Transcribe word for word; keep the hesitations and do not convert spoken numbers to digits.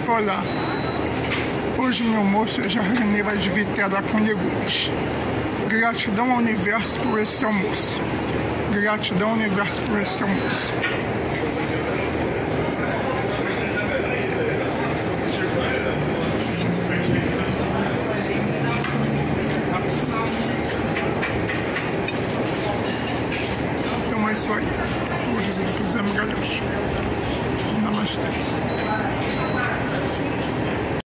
Olá, hoje meu almoço é jardineira de vitela com legumes. Gratidão ao universo por esse almoço. Gratidão ao universo por esse almoço. Então é isso aí. Tudo dizendo que os Deus. Namastê.